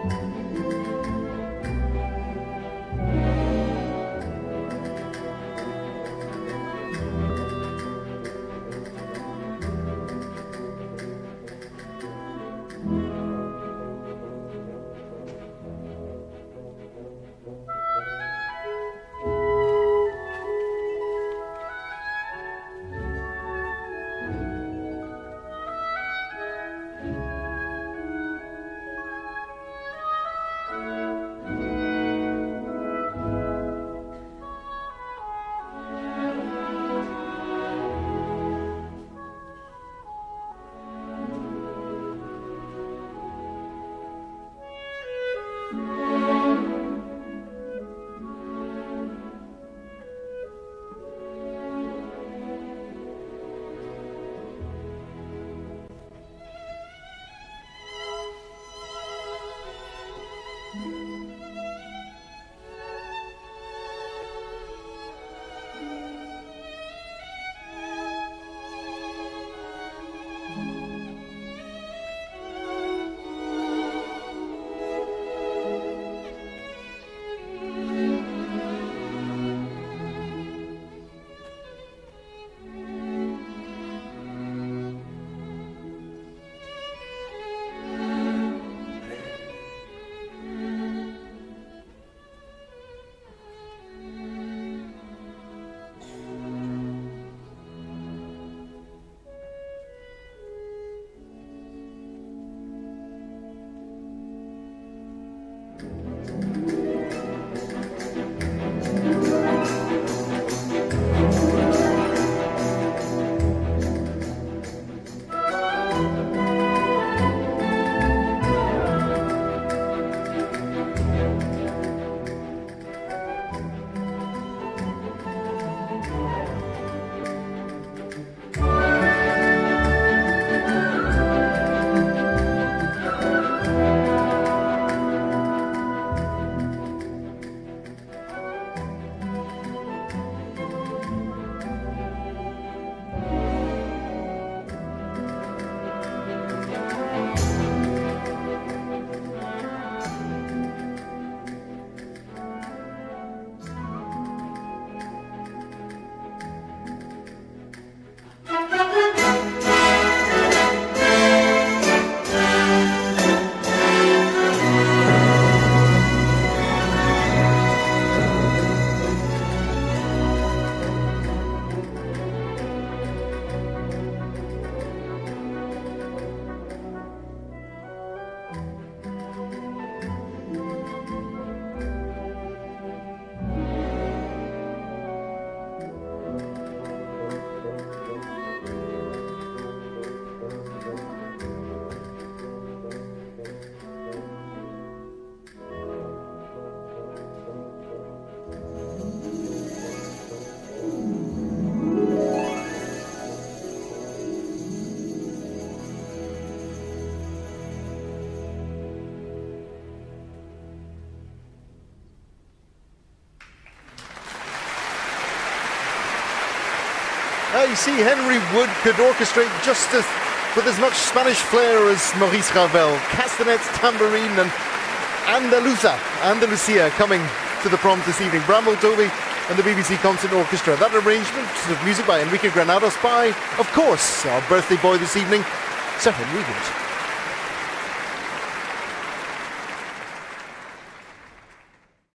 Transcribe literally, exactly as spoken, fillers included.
Uh, you see, Henry Wood could orchestrate just as, with as much Spanish flair as Maurice Ravel. Castanets, tambourine, and Andaluza, Andalusia coming to the Proms this evening. Bramwell Tovey and the B B C Concert Orchestra. That arrangement of music by Enrique Granados by, of course, our birthday boy this evening, Sir Henry Wood.